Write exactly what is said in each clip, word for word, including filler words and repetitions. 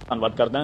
ਧੰਨਵਾਦ ਕਰਦਾ।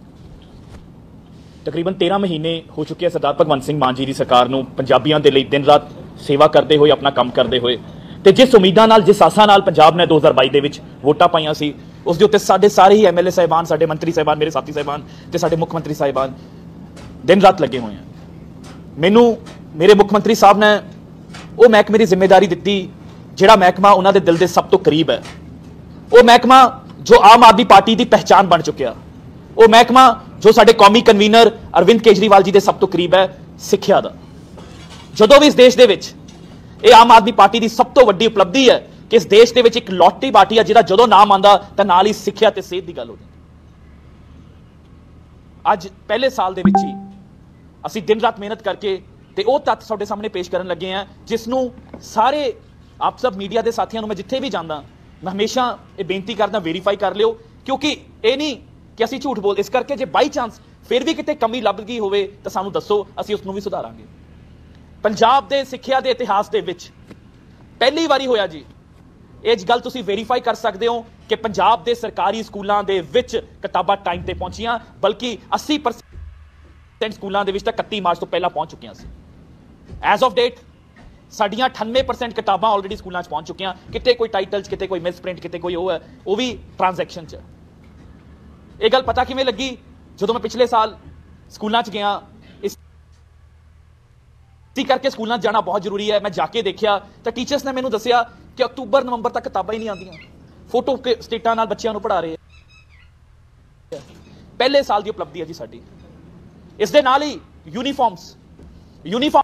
ਤਕਰੀਬਨ तेरह महीने हो चुके हैं सरदार भगवंत सिंह मान जी की सरकार ਨੂੰ ਪੰਜਾਬੀਆਂ ਦੇ ਲਈ ਦਿਨ ਰਾਤ ਸੇਵਾ ਕਰਦੇ ਹੋਏ ਆਪਣਾ ਕੰਮ ਕਰਦੇ ਹੋਏ ਤੇ ਜਿਸ ਉਮੀਦਾਂ ਨਾਲ ਜਿਸ ਆਸਾਂ ਨਾਲ ਪੰਜਾਬ ਨੇ दो हज़ार बाईस ਦੇ ਵਿੱਚ ਵੋਟਾਂ ਪਾਈਆਂ ਸੀ ਉਸ ਦੇ ਉੱਤੇ ਸਾਡੇ ਸਾਰੇ ਹੀ ਐਮਐਲਏ ਸਾਹਿਬਾਨ ਸਾਡੇ ਮੰਤਰੀ ਸਾਹਿਬਾਨ ਮੇਰੇ ਸਾਥੀ ਸਾਹਿਬਾਨ ਤੇ ਸਾਡੇ ਮੁੱਖ ਮੰਤਰੀ ਸਾਹਿਬਾਨ ਦਿਨ ਰਾਤ ਲੱਗੇ ਹੋਏ ਆ। ਮੈਨੂੰ ਮੇਰੇ ਮੁੱਖ ਮੰਤਰੀ ਸਾਹਿਬ ਨੇ ਉਹ ਮਹਿਕਮੇ ਦੀ ਜ਼ਿੰਮੇਵਾਰੀ ਦਿੱਤੀ ਜਿਹੜਾ ਮਹਿਕਮਾ ਉਹਨਾਂ ਦੇ ਦਿਲ ਦੇ ਸਭ ਤੋਂ ਕਰੀਬ ਹੈ। ਉਹ ਮਹਿਕਮਾ ਜੋ ਆਮ ਆਦਮੀ ਪਾਰਟੀ ਦੀ ਪਹਿਚਾਨ ਬਣ ਚੁੱਕਿਆ, ਉਹ ਮਹਿਕਮਾ ਜੋ ਸਾਡੇ ਕੌਮੀ ਕਨਵੀਨਰ ਅਰਵਿੰਦ ਕੇਜਰੀਵਾਲ ਜੀ ਦੇ ਸਭ ਤੋਂ ਕਰੀਬ ਹੈ, ਸਿੱਖਿਆ ਦਾ। ਜਦੋਂ ਵੀ ਇਸ ਦੇਸ਼ ਦੇ ਵਿੱਚ ਇਹ ਆਮ ਆਦਮੀ ਪਾਰਟੀ ਦੀ ਸਭ ਤੋਂ ਵੱਡੀ ਉਪਲਬਧੀ ਹੈ ਕਿ ਇਸ ਦੇਸ਼ ਦੇ ਵਿੱਚ ਇੱਕ ਲੋਟਰੀ ਪਾਰਟੀ ਹੈ ਜਿਹਦਾ ਜਦੋਂ ਨਾਮ ਆਉਂਦਾ ਤਾਂ ਨਾਲ ਹੀ ਸਿੱਖਿਆ ਤੇ ਸਿਹਤ ਦੀ ਗੱਲ ਹੋ ਜਾਂਦੀ। ਅੱਜ ਪਹਿਲੇ ਸਾਲ ਦੇ ਵਿੱਚ ਹੀ ਅਸੀਂ ਦਿਨ ਰਾਤ ਮਿਹਨਤ ਕਰਕੇ ਤੇ ਉਹ ਤੱਥ ਤੁਹਾਡੇ ਸਾਹਮਣੇ ਪੇਸ਼ ਕਰਨ ਲੱਗੇ ਹਾਂ ਜਿਸ ਨੂੰ ਸਾਰੇ ਆਪ ਸਭ ਮੀਡੀਆ ਦੇ ਸਾਥੀਆਂ ਨੂੰ ਮੈਂ ਜਿੱਥੇ ਵੀ ਜਾਂਦਾ ਮੈਂ ਹਮੇਸ਼ਾ ਇਹ ਬੇਨਤੀ ਕਰਦਾ ਵੈਰੀਫਾਈ ਕਰ ਲਿਓ, ਕਿਉਂਕਿ ਇਹ ਨਹੀਂ ਕਿ ਅਸੀਂ ਝੂਠ ਬੋਲਦੇ। ਇਸ ਕਰਕੇ ਜੇ ਬਾਈ ਚਾਂਸ ਫਿਰ ਵੀ ਕਿਤੇ ਕਮੀ ਲੱਭ ਗਈ ਹੋਵੇ ਤਾਂ ਸਾਨੂੰ ਦੱਸੋ, ਅਸੀਂ ਉਸ ਨੂੰ ਵੀ ਸੁਧਾਰਾਂਗੇ। ਪੰਜਾਬ ਦੇ ਸਿੱਖਿਆ ਦੇ ਇਤਿਹਾਸ ਦੇ ਵਿੱਚ ਪਹਿਲੀ ਵਾਰੀ ਹੋਇਆ ਜੀ, ਇਹ ਗੱਲ ਤੁਸੀਂ ਵੈਰੀਫਾਈ ਕਰ ਸਕਦੇ ਹੋ ਕਿ ਪੰਜਾਬ ਦੇ ਸਰਕਾਰੀ ਸਕੂਲਾਂ ਦੇ ਵਿੱਚ ਕਿਤਾਬਾਂ ਟਾਈਮ ਤੇ ਪਹੁੰਚੀਆਂ, ਬਲਕਿ अस्सी परसेंट ਸਕੂਲਾਂ ਦੇ ਵਿੱਚ ਤਾਂ इकतीस ਮਾਰਚ ਤੋਂ ਪਹਿਲਾਂ ਪਹੁੰਚ ਚੁੱਕੀਆਂ ਸੀ। ਐਜ਼ ਆਫ ਡੇਟ ਸਾਡੀਆਂ अठानवे परसेंट ਕਿਤਾਬਾਂ ਆਲਰੇਡੀ ਸਕੂਲਾਂ 'ਚ ਪਹੁੰਚ ਚੁੱਕੀਆਂ। ਕਿਤੇ ਕੋਈ ਟਾਈਟਲ 'ਚ, ਕਿਤੇ ਕੋਈ ਮਿਸ ਪ੍ਰਿੰਟ, ਕਿਤੇ ਕੋਈ ਉਹ ਹੈ, ਉਹ ਵੀ ਟ੍ਰਾਂਜੈਕਸ਼ਨ 'ਚ। ਇਹ ਗੱਲ ਪਤਾ ਕਿਵੇਂ ਲੱਗੀ? ਜਦੋਂ ਮੈਂ ਪਿਛਲੇ ਸਾਲ ਸਕੂਲਾਂ 'ਚ ਗਿਆ, ਇਸ ਕਰਕੇ ਸਕੂਲਾਂ 'ਚ ਜਾਣਾ ਬਹੁਤ ਜ਼ਰੂਰੀ ਹੈ। ਮੈਂ ਜਾ ਕੇ ਦੇਖਿਆ ਤਾਂ ਟੀਚਰਸ ਨੇ ਮੈਨੂੰ ਦੱਸਿਆ ਕਿ ਅਕਤੂਬਰ ਨਵੰਬਰ ਤੱਕ ਕਿਤਾਬਾਂ ਹੀ ਨਹੀਂ ਆਉਂਦੀਆਂ, ਫੋਟੋ ਸਟੇਟਾਂ ਨਾਲ ਬੱਚਿਆਂ ਨੂੰ ਪੜ੍ਹਾ ਰਹੇ ਆ। ਪਹਿਲੇ ਸਾਲ ਦੀ ਉਪਲਬਧੀ ਹੈ ਜੀ ਸਾਡੀ। ਇਸ ਦੇ ਨਾਲ ਹੀ ਯੂਨੀਫਾਰਮਸ ਯੂਨੀਫਾਰਮ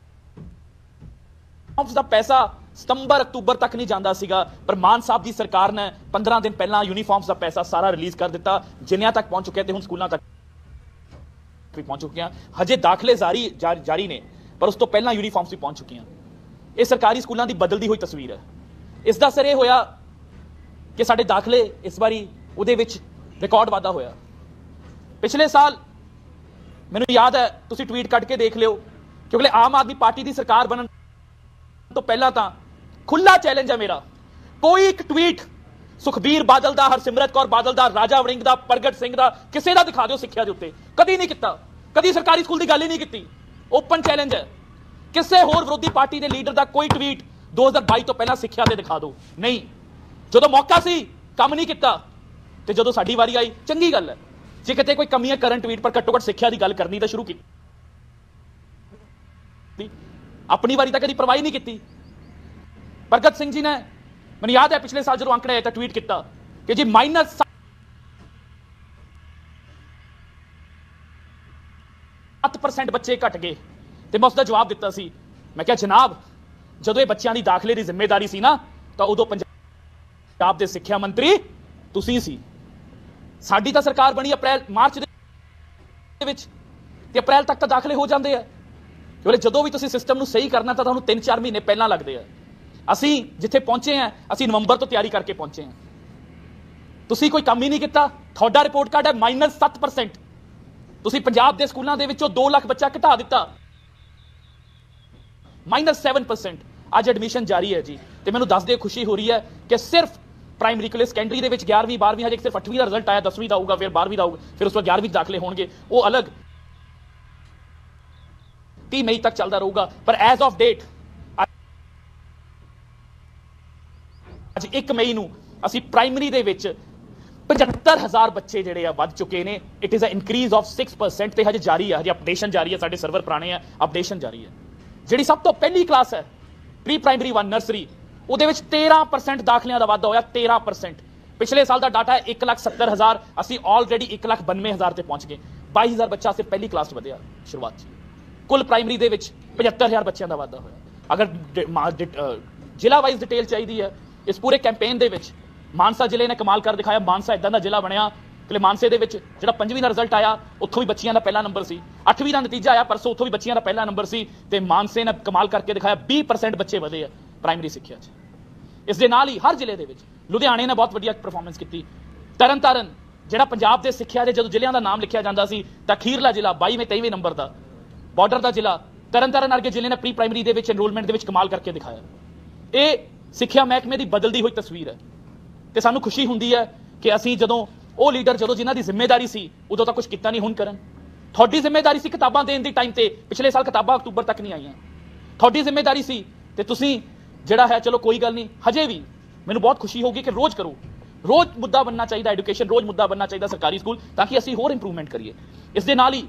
ਦਾ ਪੈਸਾ ਸਤੰਬਰ ਅਕਤੂਬਰ ਤੱਕ ਨਹੀਂ ਜਾਂਦਾ ਸੀਗਾ, ਪਰ ਮਾਨ ਸਾਹਿਬ ਦੀ ਸਰਕਾਰ ਨੇ पंद्रह ਦਿਨ ਪਹਿਲਾਂ ਯੂਨੀਫਾਰਮਸ ਦਾ ਪੈਸਾ ਸਾਰਾ ਰਿਲੀਜ਼ ਕਰ ਦਿੱਤਾ, ਜਿੰਨਿਆਂ ਤੱਕ ਪਹੁੰਚ ਚੁੱਕਿਆ ਤੇ ਹੁਣ ਸਕੂਲਾਂ ਤੱਕ ਵੀ ਪਹੁੰਚ ਚੁੱਕੀਆਂ। ਹਜੇ ਦਾਖਲੇ ਜਾਰੀ ਜਾਰੀ ਨੇ, ਪਰ ਉਸ ਤੋਂ ਪਹਿਲਾਂ ਯੂਨੀਫਾਰਮਸ ਵੀ ਪਹੁੰਚ ਚੁੱਕੀਆਂ। ਇਹ ਸਰਕਾਰੀ ਸਕੂਲਾਂ ਦੀ ਬਦਲਦੀ ਹੋਈ ਤਸਵੀਰ ਹੈ। ਇਸ ਦਾ ਅਸਰ ਇਹ ਹੋਇਆ ਕਿ ਸਾਡੇ ਦਾਖਲੇ ਇਸ ਵਾਰੀ ਉਹਦੇ ਵਿੱਚ ਰਿਕਾਰਡ ਵਾਧਾ ਹੋਇਆ। ਪਿਛਲੇ ਸਾਲ ਮੈਨੂੰ ਯਾਦ ਹੈ, ਤੁਸੀਂ ਟਵੀਟ ਕੱਢ ਕੇ ਦੇਖ ਲਿਓ, ਕਿਉਂਕਿ ਆਮ ਆਦਮੀ ਪਾਰਟੀ ਦੀ ਸਰਕਾਰ ਬਣਨ ਤੋਂ ਪਹਿਲਾਂ ਤਾਂ ਖੁੱਲਾ ਚੈਲੰਜ ਹੈ ਮੇਰਾ, ਕੋਈ ਇੱਕ ਟਵੀਟ ਸੁਖਬੀਰ ਬਾਦਲ ਦਾ, ਹਰਸਿਮਰਤ ਕੌਰ ਬਾਦਲ ਦਾ, ਰਾਜਾ ਵੜਿੰਗ ਦਾ, ਪ੍ਰਗਟ ਸਿੰਘ ਦਾ, ਕਿਸੇ ਦਾ ਦਿਖਾ ਦਿਓ ਸਿੱਖਿਆ ਦੇ ਉੱਤੇ। ਕਦੀ ਨਹੀਂ ਕੀਤਾ, ਕਦੀ ਸਰਕਾਰੀ ਸਕੂਲ ਦੀ ਗੱਲ ਹੀ ਨਹੀਂ ਕੀਤੀ। ਓਪਨ ਚੈਲੰਜ ਹੈ, ਕਿਸੇ ਹੋਰ ਵਿਰੋਧੀ ਪਾਰਟੀ ਦੇ ਲੀਡਰ ਦਾ ਕੋਈ ਟਵੀਟ दो हज़ार बाईस ਤੋਂ ਪਹਿਲਾਂ ਸਿੱਖਿਆ ਦੇ ਦਿਖਾ ਦਿਓ। ਨਹੀਂ, ਜਦੋਂ ਮੌਕਾ ਸੀ ਕੰਮ ਨਹੀਂ ਕੀਤਾ, ਤੇ ਜਦੋਂ ਸਾਡੀ ਵਾਰੀ ਆਈ ਚੰਗੀ ਗੱਲ ਹੈ। ਜੇ ਕਿਤੇ ਕੋਈ ਕਮੀਆਂ ਕਰਨ ਟਵੀਟ ਪਰ ਘੱਟੋ ਘੱਟ ਸਿੱਖਿਆ ਦੀ ਗੱਲ ਕਰਨੀ ਤਾਂ ਸ਼ੁਰੂ ਕੀਤੀ। ਆਪਣੀ ਵਾਰੀ ਤਾਂ ਕਦੀ ਪਰਵਾਹ ਨਹੀਂ ਕੀਤੀ। ਪ੍ਰਗਟ ਸਿੰਘ ਜੀ ਨੇ, ਮੈਨੂੰ ਯਾਦ ਹੈ ਪਿਛਲੇ ਸਾਲ ਜਦੋਂ ਅੰਕੜੇ ਆਏ ਤਾਂ ਟਵੀਟ ਕੀਤਾ ਕਿ ਜੀ ਮਾਈਨਸ सत्त परसेंट ਬੱਚੇ ਘਟ ਗਏ। ਤੇ ਮੈਂ ਉਸ ਦਾ ਜਵਾਬ ਦਿੱਤਾ ਸੀ, ਮੈਂ ਕਿਹਾ ਜਨਾਬ ਜਦੋਂ ਇਹ ਬੱਚਿਆਂ ਦੀ ਦਾਖਲੇ ਦੀ ਜ਼ਿੰਮੇਵਾਰੀ ਸੀ ਨਾ ਤਾਂ ਉਦੋਂ ਪੰਜਾਬ ਦੇ ਸਿੱਖਿਆ ਮੰਤਰੀ ਤੁਸੀਂ ਸੀ। ਸਾਡੀ ਤਾਂ ਸਰਕਾਰ ਬਣੀ ਅਪ੍ਰੈਲ ਮਾਰਚ ਦੇ ਵਿੱਚ ਤੇ ਅਪ੍ਰੈਲ ਤੱਕ ਤਾਂ ਦਾਖਲੇ ਹੋ ਜਾਂਦੇ ਆ। ਕਿਉਂਕਿ ਜਦੋਂ ਵੀ ਤੁਸੀਂ ਸਿਸਟਮ ਨੂੰ ਸਹੀ ਕਰਨਾ ਤਾਂ ਤੁਹਾਨੂੰ ਤਿੰਨ ਚਾਰ ਮਹੀਨੇ ਪਹਿਲਾਂ ਲੱਗਦੇ ਆ। ਅਸੀਂ ਜਿੱਥੇ ਪਹੁੰਚੇ ਆ, ਅਸੀਂ ਨਵੰਬਰ ਤੋਂ ਤਿਆਰੀ ਕਰਕੇ ਪਹੁੰਚੇ ਆ। ਤੁਸੀਂ ਕੋਈ ਕੰਮ ਹੀ ਨਹੀਂ ਕੀਤਾ। ਤੁਹਾਡਾ ਰਿਪੋਰਟ ਕਾਰਡ ਹੈ ਮਾਈਨਸ ਸੱਤ ਪਰਸੈਂਟ। ਤੁਸੀਂ ਪੰਜਾਬ ਦੇ ਸਕੂਲਾਂ ਦੇ ਵਿੱਚੋਂ दो ਲੱਖ ਬੱਚਾ ਘਟਾ ਦਿੱਤਾ, ਮਾਈਨਸ ਸੈਵਨ ਪਰਸੈਂਟ। ਅੱਜ ਐਡਮਿਸ਼ਨ ਜਾਰੀ ਹੈ ਜੀ, ਤੇ ਮੈਨੂੰ ਦੱਸਦੇ ਖੁਸ਼ੀ ਹੋ ਰਹੀ ਹੈ ਕਿ ਸਿਰਫ ਪ੍ਰਾਇਮਰੀ ਕੋਲੇ ਸੈਕੰਡਰੀ ਦੇ ਵਿੱਚ ਗਿਆਰਵੀਂ ਬਾਰਵੀਂ ਹਜੇ ਸਿਰਫ ਅੱਠਵੀਂ ਦਾ ਰਿਜ਼ਲਟ ਆਇਆ, ਦਸਵੀਂ ਦਾ ਆਊਗਾ, ਫਿਰ ਬਾਰਵੀਂ ਦਾ ਆਊਗਾ, ਫਿਰ ਉਸ ਤੋਂ ਗਿਆਰਵੀਂ ਦਾਖਲੇ ਹੋਣਗੇ, ਉਹ ਅਲੱਗ तीस मई तक चलता रहूगा। पर एज ऑफ डेट अज एक मई नूं असी प्राइमरी दे विच पचहत्तर हज़ार बच्चे जिहड़े आ वध चुके ने। It is a increase of six percent ते हजे जारी है, हजे अपडेशन जारी है, साडे सर्वर पुराने है, अपडेशन जारी है। जिहड़ी सब तो पहली क्लास है प्री प्राइमरी वन नर्सरी, उहदे विच तेरह परसेंट दाखलियां दा वाधा होया, तेरह परसेंट। पिछले साल का डाटा है एक लाख सत्तर हज़ार, असी ऑलरेडी एक लाख बानवे हज़ार से पहुंच गए। बाईस हज़ार बच्चा सिर्फ पहली क्लास वधिया शुरुआत। कुल प्राइमरी दे विच पचहत्तर हज़ार बच्चों का वाधा होया। अगर जिला वाइज डिटेल चाहिए है इस पूरे कैंपेन दे विच, मानसा जिले ने कमाल कर दिखाया। मानसा इदां दा जिला बनया कि मानसे दे विच जिहड़ा पंजवीं का रिजल्ट आया उत्थों भी बच्चियां दा पहला नंबर सी, अठवीं का नतीजा आया परसों उत्थों भी बच्चियां दा पहला नंबर सी, ते मानसे ने कमाल करके दिखाया बीस परसेंट बच्चे वधे है प्राइमरी सिक्ख्या च। इस दे नाल ही हर जिले दे विच लुधियाणे ने बहुत वधिया परफॉर्मेंस की। तरन तारण जिहड़ा पंजाब दे सिक्ख्या दे जदों जिलिਆਂ ਦਾ नाम लिखिया जाता सी तां अखीरला जिला बाईवें तेईवें नंबर का बॉर्डर का जिला तरन तारण वर्गे जिले ने प्री प्राइमरी दे विच एनरोलमेंट दे विच कमाल करके दिखाया। ये सिक्ख्या महकमे की बदलती हुई तस्वीर है, तो सानू खुशी हुंदी है कि असीं जदों ਉਹ ਲੀਡਰ ਜਦੋਂ ਜਿਨ੍ਹਾਂ ਦੀ ਜ਼ਿੰਮੇਵਾਰੀ ਸੀ ਉਦੋਂ ਤਾਂ ਕੁਝ ਕੀਤਾ ਨਹੀਂ, ਹੁਣ ਕਰਨ। ਤੁਹਾਡੀ ਜ਼ਿੰਮੇਵਾਰੀ ਸੀ ਕਿਤਾਬਾਂ ਦੇਣ ਦੀ ਟਾਈਮ ਤੇ, ਪਿਛਲੇ ਸਾਲ ਕਿਤਾਬਾਂ ਅਕਤੂਬਰ ਤੱਕ ਨਹੀਂ ਆਈਆਂ, ਤੁਹਾਡੀ ਜ਼ਿੰਮੇਵਾਰੀ ਸੀ। ਤੇ ਤੁਸੀਂ ਜਿਹੜਾ ਹੈ ਚਲੋ ਕੋਈ ਗੱਲ ਨਹੀਂ, ਹਜੇ ਵੀ ਮੈਨੂੰ ਬਹੁਤ ਖੁਸ਼ੀ ਹੋਊਗੀ ਕਿ ਰੋਜ਼ ਕਰੋ, ਰੋਜ਼ ਮੁੱਦਾ ਬਣਨਾ ਚਾਹੀਦਾ ਐਜੂਕੇਸ਼ਨ, ਰੋਜ਼ ਮੁੱਦਾ ਬਣਨਾ ਚਾਹੀਦਾ ਸਰਕਾਰੀ ਸਕੂਲ, ਤਾਂ ਕਿ ਅਸੀਂ ਹੋਰ ਇੰਪਰੂਵਮੈਂਟ ਕਰੀਏ। ਇਸ ਦੇ ਨਾਲ ਹੀ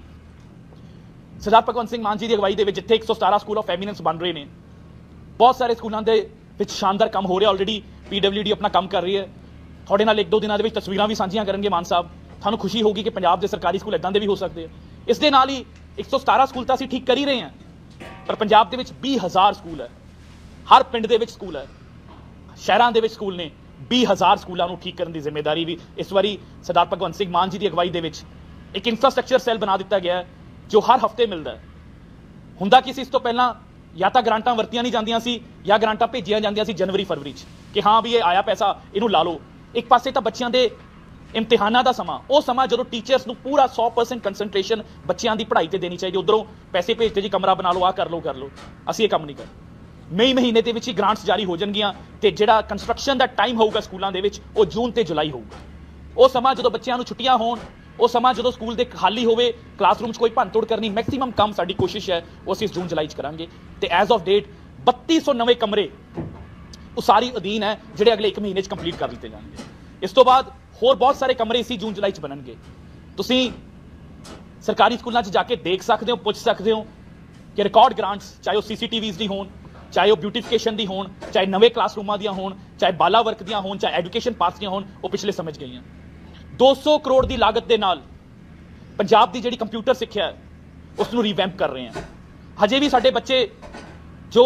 ਸਰਦਾਰ ਭਗਵੰਤ ਸਿੰਘ ਮਾਨ ਜੀ ਦੀ ਅਗਵਾਈ ਦੇ ਵਿੱਚ ਜਿੱਥੇ ਇੱਕ ਸੌ ਸਤਾਰਾਂ ਸਕੂਲ ਆਫ ਐਮੀਨੈਂਸ ਬਣ ਰਹੇ ਨੇ, ਬਹੁਤ ਸਾਰੇ ਸਕੂਲਾਂ ਦੇ ਵਿੱਚ ਸ਼ਾਨਦਾਰ ਕੰਮ ਹੋ ਰਿਹਾ। ਆਲਰੇਡੀ ਪੀਡਬਲਿਊਡੀ ਆਪਣਾ ਕੰਮ ਕਰ ਰਹੀ ਹੈ। ਤੁਹਾਡੇ ਨਾਲ ਇੱਕ ਦੋ ਦਿਨਾਂ ਦੇ ਵਿੱਚ ਤਸਵੀਰਾਂ ਵੀ ਸਾਂਝੀਆਂ ਕਰਨਗੇ ਮਾਨ ਸਾਹਿਬ, ਤੁਹਾਨੂੰ ਖੁਸ਼ੀ ਹੋਊਗੀ ਕਿ ਪੰਜਾਬ ਦੇ ਸਰਕਾਰੀ ਸਕੂਲ ਇਦਾਂ ਦੇ ਵੀ ਹੋ ਸਕਦੇ ਆ। ਇਸ ਦੇ ਨਾਲ ਹੀ ਇੱਕ ਸੌ ਸਤਾਰਾਂ ਸਕੂਲ ਤਾਂ ਅਸੀਂ ਠੀਕ ਕਰ ਹੀ ਰਹੇ ਹਾਂ, ਪਰ ਪੰਜਾਬ ਦੇ ਵਿੱਚ ਵੀਹ ਹਜ਼ਾਰ ਸਕੂਲ ਹੈ, ਹਰ ਪਿੰਡ ਦੇ ਵਿੱਚ ਸਕੂਲ ਹੈ, ਸ਼ਹਿਰਾਂ ਦੇ ਵਿੱਚ ਸਕੂਲ ਨੇ। ਵੀਹ ਹਜ਼ਾਰ ਸਕੂਲਾਂ ਨੂੰ ਠੀਕ ਕਰਨ ਦੀ ਜ਼ਿੰਮੇਵਾਰੀ ਵੀ ਇਸ ਵਾਰੀ ਸਰਦਾਰ ਭਗਵੰਤ ਸਿੰਘ ਮਾਨ ਜੀ ਦੀ ਅਗਵਾਈ ਦੇ ਵਿੱਚ ਇੱਕ ਇਨਫਰਾਸਟ੍ਰਕਚਰ ਸੈੱਲ ਬਣਾ ਦਿੱਤਾ ਗਿਆ ਹੈ, ਜੋ ਹਰ ਹਫ਼ਤੇ ਮਿਲਦਾ ਹੈ। ਹੁੰਦਾ ਕੀ ਸੀ ਇਸ ਤੋਂ ਪਹਿਲਾਂ, ਜਾਂ ਤਾਂ ਗ੍ਰਾਂਟਾਂ ਵਰਤੀਆਂ ਨਹੀਂ ਜਾਂਦੀਆਂ ਸੀ ਜਾਂ ਗ੍ਰਾਂਟਾਂ ਭੇਜੀਆਂ ਜਾਂਦੀਆਂ ਸੀ ਜਨਵਰੀ ਫਰਵਰੀ 'ਚ ਕਿ ਹਾਂ ਵੀ ਇਹ ਆਇਆ ਪੈਸਾ, ਇਹਨੂੰ ਲਾ ਲਓ। ਇੱਕ ਪਾਸੇ ਤਾਂ ਬੱਚਿਆਂ ਦੇ ਇਮਤਿਹਾਨਾਂ ਦਾ ਸਮਾਂ, ਉਹ ਸਮਾਂ ਜਦੋਂ ਟੀਚਰਸ ਨੂੰ ਪੂਰਾ ਸੌ ਪਰਸੈਂਟ ਕੰਸਨਟ੍ਰੇਸ਼ਨ ਬੱਚਿਆਂ ਦੀ ਪੜ੍ਹਾਈ ਤੇ ਦੇਣੀ ਚਾਹੀਦੀ, ਉਧਰੋਂ ਪੈਸੇ ਭੇਜਦੇ ਜੀ ਕਮਰਾ ਬਣਾ ਲਓ, ਆਹ ਕਰ ਲਓ ਕਰ ਲਓ। ਅਸੀਂ ਇਹ ਕੰਮ ਨਹੀਂ ਕਰਦੇ। ਮਈ ਮਹੀਨੇ ਦੇ ਵਿੱਚ ਹੀ ਗ੍ਰਾਂਟਸ ਜਾਰੀ ਹੋ ਜਾਣਗੀਆਂ ਤੇ ਜਿਹੜਾ ਕੰਸਟਰਕਸ਼ਨ ਦਾ ਟਾਈਮ ਹੋਊਗਾ ਸਕੂਲਾਂ ਦੇ ਵਿੱਚ ਉਹ ਜੂਨ ਤੇ ਜੁਲਾਈ ਹੋਊਗਾ। ਉਹ ਸਮਾਂ ਜਦੋਂ ਬੱਚਿਆਂ ਨੂੰ ਛੁੱਟੀਆਂ ਹੋਣ, ਉਹ ਸਮਾਂ ਜਦੋਂ ਸਕੂਲ ਦੇ ਖਾਲੀ ਹੋਵੇ, ਕਲਾਸਰੂਮ 'ਚ ਕੋਈ ਭੰਨਤੋੜ ਕਰਨੀ, ਮੈਕਸਿਮਮ ਕੰਮ ਸਾਡੀ ਕੋਸ਼ਿਸ਼ ਹੈ ਉਹ ਅਸੀਂ ਜੂਨ ਜੁਲਾਈ 'ਚ ਕਰਾਂਗੇ। ਤੇ ਐਜ਼ ਆਫ ਡੇਟ ਬੱਤੀ ਸੌ ਨਵੇਂ ਕਮਰੇ ਉਸਾਰੀ ਅਧੀਨ ਹੈ ਜਿਹੜੇ ਅਗਲੇ ਇੱਕ ਮਹੀਨੇ 'ਚ ਕੰਪਲੀਟ ਕਰ ਦਿੱਤੇ ਜਾਣਗੇ। ਇਸ ਤੋਂ ਬਾਅਦ ਹੋਰ ਬਹੁਤ ਸਾਰੇ ਕਮਰੇ ਇਸੀ ਜੂਨ ਜੁਲਾਈ 'ਚ ਬਣਨਗੇ। ਤੁਸੀਂ ਸਰਕਾਰੀ ਸਕੂਲਾਂ 'ਚ ਜਾ ਕੇ ਦੇਖ ਸਕਦੇ ਹੋ, ਪੁੱਛ ਸਕਦੇ ਹੋ ਕਿ ਰਿਕਾਰਡ ਗ੍ਰਾਂਟਸ, ਚਾਹੇ ਉਹ ਸੀਸੀਟੀਵੀਜ਼ ਦੀ ਹੋਣ, ਚਾਹੇ ਉਹ ਬਿਊਟੀਫਿਕੇਸ਼ਨ ਦੀ ਹੋਣ, ਚਾਹੇ ਨਵੇਂ ਕਲਾਸਰੂਮਾਂ ਦੀਆਂ ਹੋਣ, ਚਾਹੇ ਬਾਲਾ ਵਰਕ ਦੀਆਂ ਹੋਣ, ਚਾਹੇ ਐਜੂਕੇਸ਼ਨ ਪਾਸ ਦੀਆਂ ਹੋਣ, ਉਹ ਪਿਛਲੇ ਸਮਝ ਗਈਆਂ। ਦੋ ਸੌ ਕਰੋੜ ਦੀ ਲਾਗਤ ਦੇ ਨਾਲ ਪੰਜਾਬ ਦੀ ਜਿਹੜੀ ਕੰਪਿਊਟਰ ਸਿੱਖਿਆ ਹੈ ਉਸ ਨੂੰ ਰੀਵੈਂਪ ਕਰ ਰਹੇ ਹਾਂ। ਹਜੇ ਵੀ ਸਾਡੇ ਬੱਚੇ ਜੋ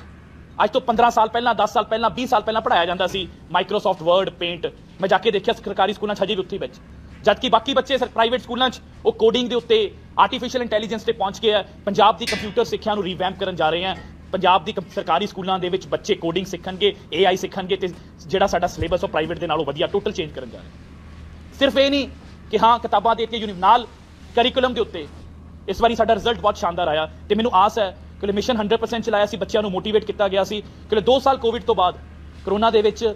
ਅੱਜ ਤੋਂ ਪੰਦਰਾਂ ਸਾਲ ਪਹਿਲਾਂ, ਦਸ ਸਾਲ ਪਹਿਲਾਂ, ਵੀਹ ਸਾਲ ਪਹਿਲਾਂ ਪੜ੍ਹਾਇਆ ਜਾਂਦਾ ਸੀ ਮਾਈਕਰੋਸਾਫਟ ਵਰਡ, ਪੇਂਟ, ਮੈਂ ਜਾ ਕੇ ਦੇਖਿਆ ਸਰਕਾਰੀ ਸਕੂਲਾਂ 'ਚ ਹਜੇ ਵੀ ਉੱਥੇ ਵਿੱਚ, ਜਦਕਿ ਬਾਕੀ ਬੱਚੇ ਪ੍ਰਾਈਵੇਟ ਸਕੂਲਾਂ 'ਚ ਉਹ ਕੋਡਿੰਗ ਦੇ ਉੱਤੇ, ਆਰਟੀਫਿਸ਼ੀਅਲ ਇੰਟੈਲੀਜੈਂਸ ਤੇ ਪਹੁੰਚ ਗਏ ਆ। ਪੰਜਾਬ ਦੀ ਕੰਪਿਊਟਰ ਸਿੱਖਿਆ ਨੂੰ ਰੀਵੈਂਪ ਕਰਨ ਜਾ ਰਹੇ ਹਾਂ। ਪੰਜਾਬ ਦੀ ਸਰਕਾਰੀ ਸਕੂਲਾਂ ਦੇ ਵਿੱਚ ਬੱਚੇ ਕੋਡਿੰਗ ਸਿੱਖਣਗੇ, ਏ ਆਈ ਸਿੱਖਣਗੇ ਤੇ ਜਿਹੜਾ ਸਾਡਾ ਸਿਲੇਬਸ ਉਹ ਪ੍ਰਾਈਵੇਟ ਦੇ ਨਾਲੋਂ ਵਧੀਆ ਟੋਟਲ ਚੇਂਜ ਕਰਨ ਜਾ ਰਹੇ। ਸਿਰਫ ਇਹ ਨਹੀਂ ਕਿ ਹਾਂ ਕਿਤਾਬਾਂ ਦੇ ਕੇ ਨਾਲ ਕਰਿਕੂਲਮ ਦੇ ਉੱਤੇ ਇਸ ਵਾਰੀ ਸਾਡਾ ਰਿਜ਼ਲਟ ਬਹੁਤ ਸ਼ਾਨਦਾਰ ਆਇਆ ਤੇ ਮੈਨੂੰ ਆਸ ਹੈ ਕਿ ਮਿਸ਼ਨ ਹੰਡਰਡ ਪਰਸੈਂਟ ਚਲਾਇਆ ਸੀ, ਬੱਚਿਆਂ ਨੂੰ ਮੋਟੀਵੇਟ ਕੀਤਾ ਗਿਆ ਸੀ ਕਿ ਦੋ ਸਾਲ ਕੋਵਿਡ ਤੋਂ ਬਾਅਦ ਕਰੋਨਾ ਦੇ ਵਿੱਚ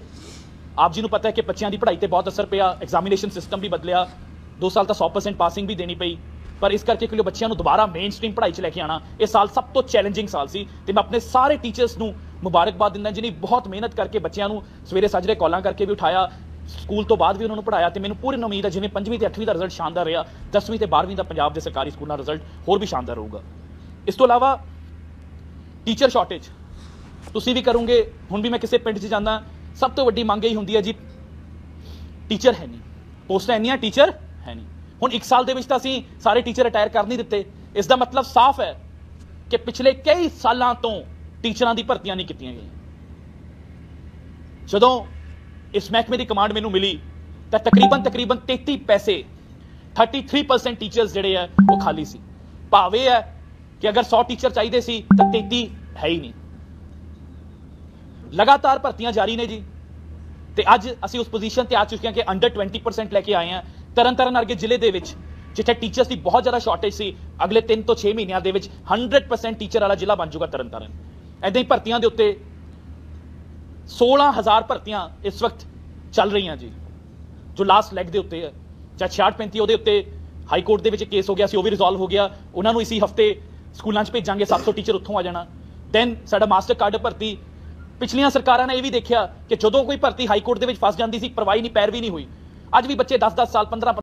ਆਪ ਜੀ ਨੂੰ ਪਤਾ ਹੈ ਕਿ ਬੱਚਿਆਂ ਦੀ ਪੜ੍ਹਾਈ ਤੇ ਬਹੁਤ ਅਸਰ ਪਿਆ, ਐਗਜ਼ਾਮੀਨੇਸ਼ਨ ਸਿਸਟਮ ਵੀ ਬਦਲਿਆ, ਦੋ ਸਾਲ ਤਾਂ ਸੌ ਪਰਸੈਂਟ ਪਾਸਿੰਗ ਵੀ ਦੇਣੀ ਪਈ। ਪਰ ਇਸ ਕਰਕੇ ਕਿ ਬੱਚਿਆਂ ਨੂੰ ਦੁਬਾਰਾ ਮੇਨ ਸਟ੍ਰੀਮ ਪੜ੍ਹਾਈ 'ਚ ਲੈ ਕੇ ਆਉਣਾ ਇਹ ਸਾਲ ਸਭ ਤੋਂ ਚੈਲੰਜਿੰਗ ਸਾਲ ਸੀ ਤੇ ਮੈਂ ਆਪਣੇ ਸਾਰੇ ਟੀਚਰਸ ਨੂੰ ਮੁਬਾਰਕਬਾਦ ਦਿੰਦਾ ਜਿਹਨੇ ਬਹੁਤ ਮਿਹਨਤ ਕਰਕੇ ਬੱਚਿਆਂ ਨੂੰ ਸਵੇਰੇ ਸਾਜਰੇ ਕਾਲਾਂ ਕਰਕੇ ਵੀ ਉਠਾਇਆ, ਸਕੂਲ ਤੋਂ ਬਾਅਦ ਵੀ ਉਹਨਾਂ ਨੂੰ ਪੜ੍ਹਾਇਆ ਤੇ ਮੈਨੂੰ ਪੂਰੀ ਉਮੀਦ ਹੈ ਜਿਵੇਂ ਪੰਜਵੀਂ ਤੇ ਅੱਠਵੀਂ ਦਾ ਰਿਜ਼ਲਟ ਸ਼ਾਨਦਾਰ ਰਿਹਾ, ਦਸਵੀਂ ਤੇ ਬਾਰ੍ਹਵੀਂ ਦਾ ਪੰਜਾਬ ਦੇ ਸਰਕਾਰੀ ਸਕੂਲਾਂ ਦਾ ਰਿਜ਼ਲਟ ਹੋਰ ਵੀ ਸ਼ਾਨਦਾਰ ਹੋਊਗਾ। ਇਸ ਤੋਂ ਇਲਾਵਾ ਟੀਚਰ ਸ਼ਾਰਟੇਜ ਤੁਸੀਂ ਵੀ ਕਰੋਗੇ, ਹੁਣ ਵੀ ਮੈਂ ਕਿਸੇ ਪਿੰਡ 'ਚ ਜਾਂਦਾ ਸਭ ਤੋਂ ਵੱਡੀ ਮੰਗ ਇਹੀ ਹੁੰਦੀ ਹੈ ਜੀ ਟੀਚਰ ਹੈ ਨਹੀਂ, ਪੋਸਟਾਂ ਇੰਨੀਆਂ, ਟੀਚਰ ਹੈ ਨਹੀਂ। ਹੁਣ ਇੱਕ ਸਾਲ ਦੇ ਵਿੱਚ ਤਾਂ ਅਸੀਂ ਸਾਰੇ ਟੀਚਰ ਰਿਟਾਇਰ ਕਰ ਨਹੀਂ ਦਿੱਤੇ, ਇਸ ਦਾ ਮਤਲਬ ਸਾਫ਼ ਹੈ ਕਿ ਪਿਛਲੇ ਕਈ ਸਾਲਾਂ ਤੋਂ ਟੀਚਰਾਂ ਦੀ ਭਰਤੀਆਂ ਨਹੀਂ ਕੀਤੀਆਂ ਗਈਆਂ। ਜਦੋਂ ਇਸ ਮਹਿਕਮੇ ਦੀ ਕਮਾਂਡ ਮੈਨੂੰ ਮਿਲੀ ਤਾਂ ਤਕਰੀਬਨ ਤਕਰੀਬਨ ਤੇਤੀ ਪੈਸੇ ਤੈਂਤੀ ਪਰਸੈਂਟ ਟੀਚਰਸ ਜਿਹੜੇ ਆ ਉਹ ਖਾਲੀ ਸੀ। ਭਾਵ ਇਹ ਹੈ ਕਿ ਅਗਰ ਸੌ ਟੀਚਰ ਚਾਹੀਦੇ ਸੀ ਤਾਂ ਤੇਤੀ ਹੈ ਹੀ ਨਹੀਂ। ਲਗਾਤਾਰ ਭਰਤੀਆਂ ਜਾਰੀ ਨੇ ਜੀ ਤੇ ਅੱਜ ਅਸੀਂ ਉਸ ਪੋਜੀਸ਼ਨ ਤੇ ਆ ਚੁੱਕੇ ਹਾਂ ਕਿ ਅੰਡਰ ਟਵੈਂਟੀ ਪਰਸੈਂਟ ਲੈ ਕੇ ਆਏ ਹਾਂ। ਤਰਨ ਤਾਰਨ ਵਰਗੇ ਜ਼ਿਲ੍ਹੇ ਦੇ ਵਿੱਚ ਜਿੱਥੇ ਟੀਚਰਸ ਦੀ ਬਹੁਤ ਜ਼ਿਆਦਾ ਸ਼ਾਰਟੇਜ ਸੀ, ਅਗਲੇ ਤਿੰਨ ਤੋਂ ਛੇ ਮਹੀਨਿਆਂ ਦੇ ਵਿੱਚ ਹੰਡਰਡ ਪਰਸੈਂਟ ਟੀਚਰ ਵਾਲਾ ਜ਼ਿਲ੍ਹਾ ਬਣ ਜਾਊਗਾ ਤਰਨ ਤਾਰਨ। ਏਦਾਂ ਹੀ ਭਰਤੀਆਂ ਦੇ ਉੱਤੇ ਸੋਲਾਂ ਹਜ਼ਾਰ ਭਰਤੀਆਂ ਇਸ ਵਕਤ ਚੱਲ ਰਹੀਆਂ ਜੀ, ਜੋ ਲਾਸਟ ਲੈਗ ਦੇ ਉੱਤੇ ਹੈ। ਚਾਹੇ ਛਿਆਹਠ ਪੈਂਤੀ ਉਹਦੇ ਉੱਤੇ ਹਾਈ ਕੋਰਟ ਦੇ ਵਿੱਚ ਕੇਸ ਹੋ ਗਿਆ ਸੀ, ਉਹ ਵੀ ਰਿਜ਼ੋਲਵ ਹੋ ਗਿਆ। ਉਹਨਾਂ ਨੂੰ ਇਸੀ ਹਫਤੇ ਸਕੂਲਾਂ 'ਚ ਭੇਜਾਂਗੇ, ਸੱਤ ਸੌ ਟੀਚਰ ਉੱਥੋਂ ਆ ਜਾਣਾ। ਦੈਨ ਸਾਡਾ ਮਾਸਟਰ ਕਾਰਡ ਭਰਤੀ, ਪਿਛਲੀਆਂ ਸਰਕਾਰਾਂ ਨੇ ਇਹ ਵੀ ਦੇਖਿਆ ਕਿ ਜਦੋਂ ਕੋਈ ਭਰਤੀ ਹਾਈ ਕੋਰਟ ਦੇ ਵਿੱਚ ਫਸ ਜਾਂਦੀ ਸੀ, ਪਰਵਾਹੀ ਨਹੀਂ, ਪੈਰਵੀ ਨਹੀਂ ਹੋਈ। ਅੱਜ ਵੀ ਬੱਚੇ ਦਸ ਦਸ ਸਾਲ, ਪੰਦਰਾਂ